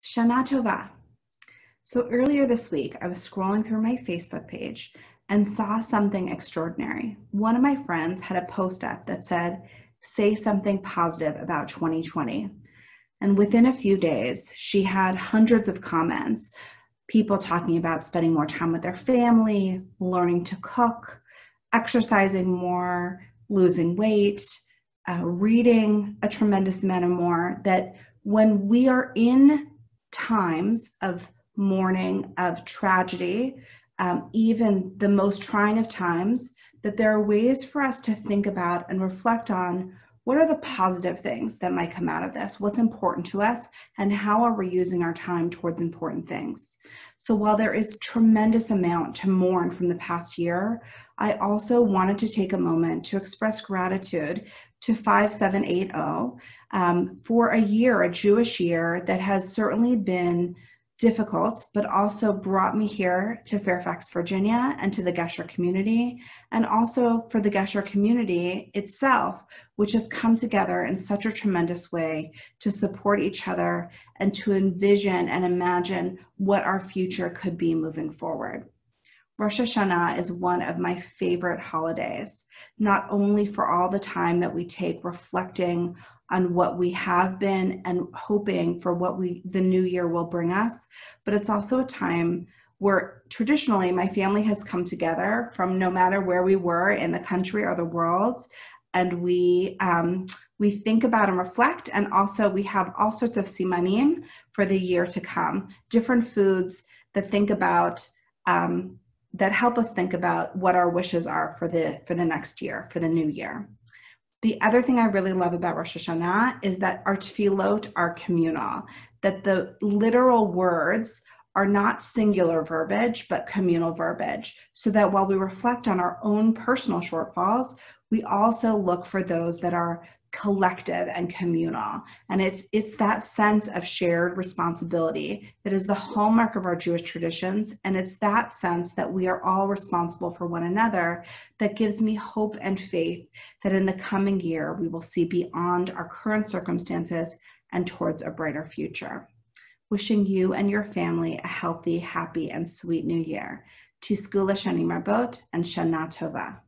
Shana Tova. So earlier this week, I was scrolling through my Facebook page and saw something extraordinary. One of my friends had a post up that said, "Say something positive about 2020." And within a few days, she had hundreds of comments, people talking about spending more time with their family, learning to cook, exercising more, losing weight, reading a tremendous amount of more. That when we are in times of mourning, of tragedy, even the most trying of times, that there are ways for us to think about and reflect on what are the positive things that might come out of this, what's important to us, and how are we using our time towards important things. So while there is tremendous amount to mourn from the past year, I also wanted to take a moment to express gratitude to 5780 for a year, a Jewish year that has certainly been difficult, but also brought me here to Fairfax, Virginia, and to the Gesher community, and also for the Gesher community itself, which has come together in such a tremendous way to support each other and to envision and imagine what our future could be moving forward. Rosh Hashanah is one of my favorite holidays, not only for all the time that we take reflecting on what we have been and hoping for what the new year will bring us, but it's also a time where traditionally my family has come together from no matter where we were in the country or the world, and we think about and reflect, and also we have all sorts of simanim for the year to come, different foods that think about that help us think about what our wishes are for the next year, for the new year. The other thing I really love about Rosh Hashanah is that our tefillot are communal, that the literal words are not singular verbiage, but communal verbiage, so that while we reflect on our own personal shortfalls, we also look for those that are collective and communal. And it's that sense of shared responsibility that is the hallmark of our Jewish traditions. And it's that sense that we are all responsible for one another that gives me hope and faith that in the coming year, we will see beyond our current circumstances and towards a brighter future. Wishing you and your family a healthy, happy, and sweet new year. Tizku l'shanim rabot and Shana Tova.